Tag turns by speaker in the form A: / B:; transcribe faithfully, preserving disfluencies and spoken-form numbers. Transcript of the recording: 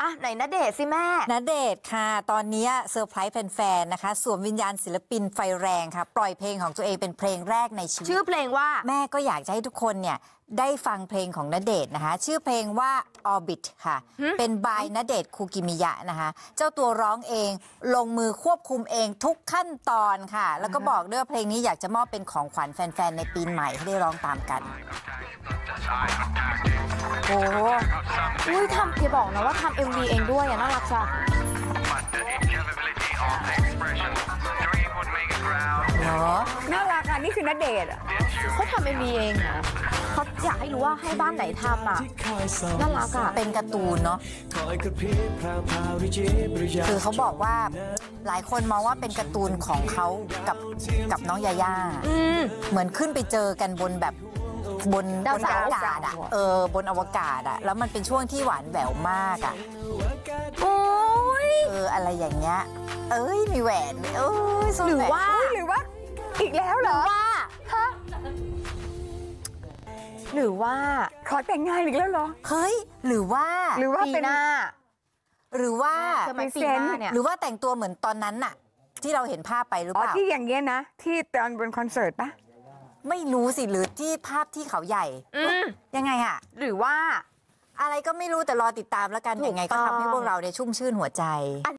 A: อ่ะไหนณเดชน์สิแม่
B: ณเดชน์ค่ะตอนนี้เซอร์ไพรส์แฟนๆนะคะสวมวิญญาณศิลปินไฟแรงค่ะปล่อยเพลงของตัวเองเป็นเพลงแรกในชีวิต
A: ชื่อเพลงว่า
B: แม่ก็อยากจะให้ทุกคนเนี่ยได้ฟังเพลงของณเดชน์นะคะชื่อเพลงว่า Orbit ค่ะเป็นบายณเดชน์คูกิมิยะนะคะเจ้าตัวร้องเองลงมือควบคุมเองทุกขั้นตอนค่ะแล้วก็บอกด้วยเพลงนี้อยากจะมอบเป็นของขวัญแฟนๆในปีใหม่ให้ได้ร้องตามกัน
A: โอ้อุ้ยทำอย่าบอกนะว่าทำ เอ็ม วี เองด้วยอ่ะน่ารักจ้ะ
B: เนาะ
C: น่ารักอ่ะนี่คือณเดชน์อ่ะ
A: เขาทำ เอ็ม วี เองเหรอเขาอยากให้รู้ว่าให้บ้านไหนทำอ่ะน่ารักอ่ะ
B: เป็นการ์ตูนเนาะคือเขาบอกว่าหลายคนมองว่าเป็นการ์ตูนของเขากับกับน้องยาย่าเหมือนขึ้นไปเจอกันบนแบบบนบนอวกาศอ่ะเออบนอวกาศอ่ะแล้วมันเป็นช่วงที่หวานแหววมากอ่ะ
A: โอ้ย
B: เอออะไรอย่างเงี้ยเอ้ยมีแหวนเอ้ย
A: หรือว่า
C: หรือว่าอีกแล้วเหรอ
A: ว่าฮะหรือว่า
C: ขอแต่งงานอีกแล้วเหรอ
B: เฮ้ยหรือว่า
C: หรือว่า
A: เป็นหน้า
B: หรือว่า
A: เป็นปีหน้าเนี่ย
B: หรือว่าแต่งตัวเหมือนตอนนั้นน่ะที่เราเห็นภาพไปหรือเปล่า
C: ที่อย่างเงี้ยนะที่ตอนบนคอนเสิร์ตปะ
B: ไม่รู้สิหรือที่ภาพที่เขาใหญ่ยังไงอะ
A: หรือว่า
B: อะไรก็ไม่รู้แต่รอติดตามแล้วกันยังไงก็ทำให้พวกเราได้ชุ่มชื่นหัวใจ